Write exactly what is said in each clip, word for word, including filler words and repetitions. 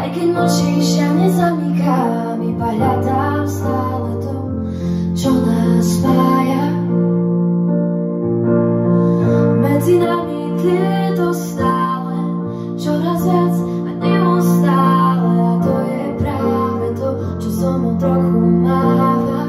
keď mlčíš, ja nezamykám, iba hľadám stále to, čo nás spája. Medzi nami tieto stále, čoraz viac a neustále, a to je práve to, čo so mnou trochu máva.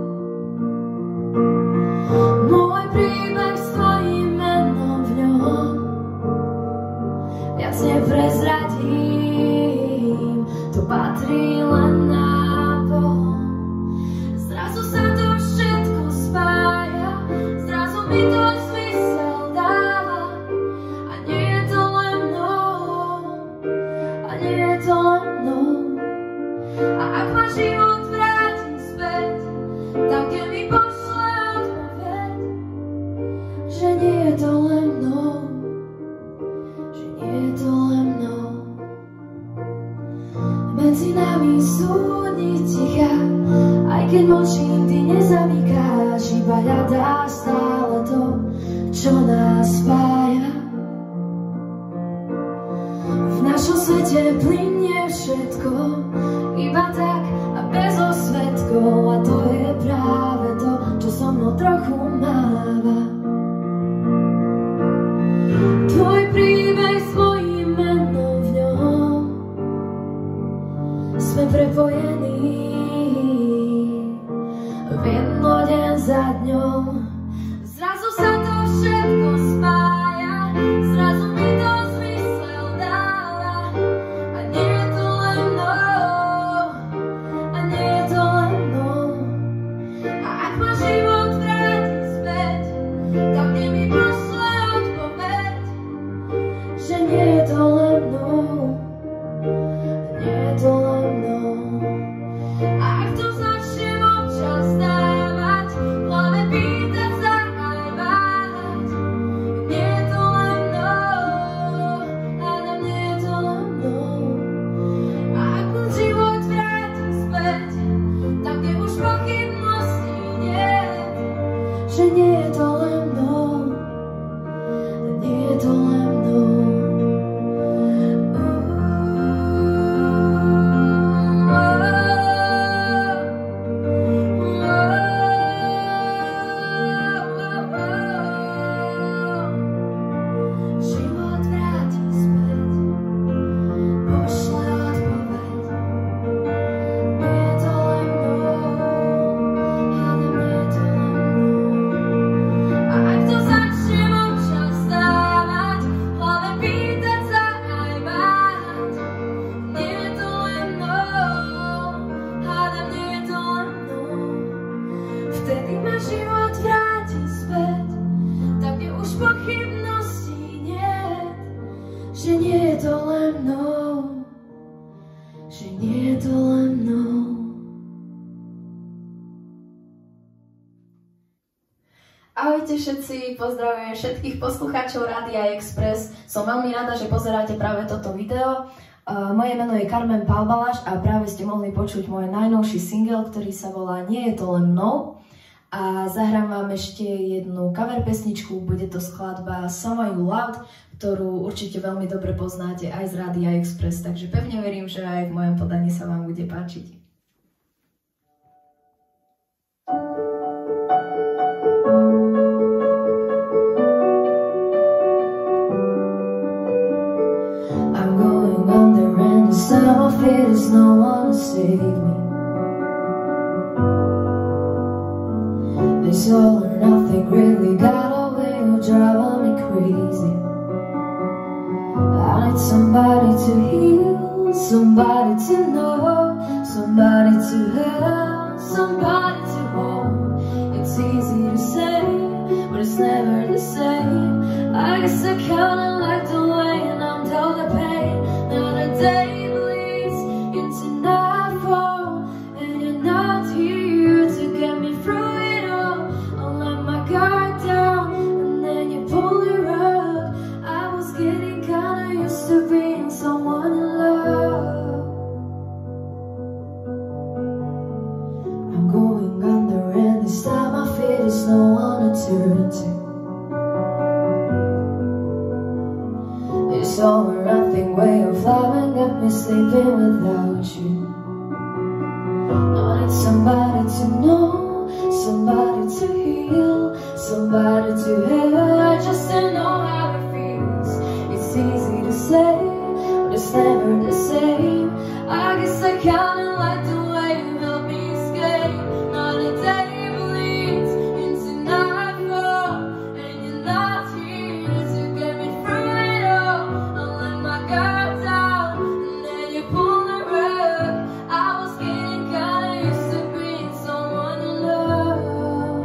Môj príbeh s tvojím menom v ňom viac neprezradím, to patrí len nám dvom. Zrazu sa to všetko spája, zrazu mi to zmysel dáva, a nie je to len mnou, a nie je to len mnou. A ak ma život vráti späť, tam kde mi pošle odpoveď, že nie je to len mnou, že nie je to len mnou. Medzi nami sú dni ticha, aj keď mlčím, ty nezamykáš, iba hľadáš stále to, čo nás spája. V našom svete plynie všetko, iba tak a bez osvetkov, a to je práve to, čo so mnou trochu máva. Tvoj príbeh s mojím menom v ňom, sme prepojení v jedno deň za dňom. Zrazu sa to všetko spája, zrazu mi to zmysel dáva, a nie je to len mnou, a nie je to len mnou. A ak ma život vráti späť, tam kde mi pošle odpoveď, že nie je to len mnou, nie je to len mnou. A ak to začnem občas dávať, v hlave pýtať sa aj váhať, nie je to len mnou, hádam, nie je to len mnou. A ak môj život vráti späť, tam kde už pochybností nie, že nie je to len mnou, nie je to len mnou. Život vráti späť, pošle odpoveď, nie je to len mnou, hádam, nie je to len mnou. A ak to začnem občas dávať, v hlave pýtať sa aj váhať, nie je to len mnou, hádam, nie je to len mnou. Vtedy ma život vráti späť, tam kde už pochybností nie, že nie je to len mnou, že nie je to len mnou. Ahojte všetci, pozdravujem všetkých poslucháčov Rádia Express. Som veľmi rada, že pozeráte práve toto video. Uh, moje meno je Carmen Palbalaš a práve ste mohli počuť môj najnovší single, ktorý sa volá Nie je to len mnou. A zahrám vám ešte jednu cover pesničku, bude to skladba Some You Loved, ktorú určite veľmi dobre poznáte aj z Rádia Express, takže pevne verím, že aj v mojom podaní sa vám bude páčiť. I'm going under and the sum of it is no one to save me. This all or nothing really got away, you're driving me crazy. I need somebody to heal, somebody to know, somebody to help, somebody to hold. It's easy to say, but it's never the same. I guess I kinda like the way and I'm told the pain. Now the day bleeds into nightfall, and you're not here to get me through it all. I'll let my guard down, and then you pull the rug. I was getting kinda used to being someone in love. I'm going under and this time I feel there's no one to turn to. This all all or nothing way of loving got me sleeping without you. I need somebody to know, somebody to heal, somebody to have, just to know how it feels. It's easy to say, but it's never the same. I guess I kinda like the way you help me escape. Not a day bleeds into nightfall, and you're not here to get me through it all. I let my guard down, and then you pull the rug. I was getting kinda used to being someone to love.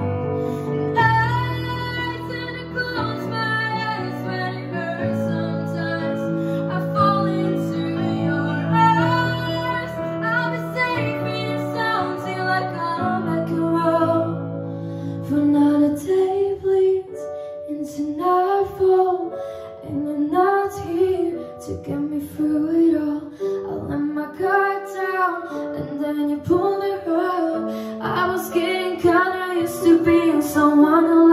I tend to close my eyes when it hurts sometimes. I fall into your arms. I'll be safe in your sound till I come back around. For not a day bleeds into nightfall, and you're not here to get me through it all. I let my guard down, and then you pull the rug. I was getting kinda used to being someone who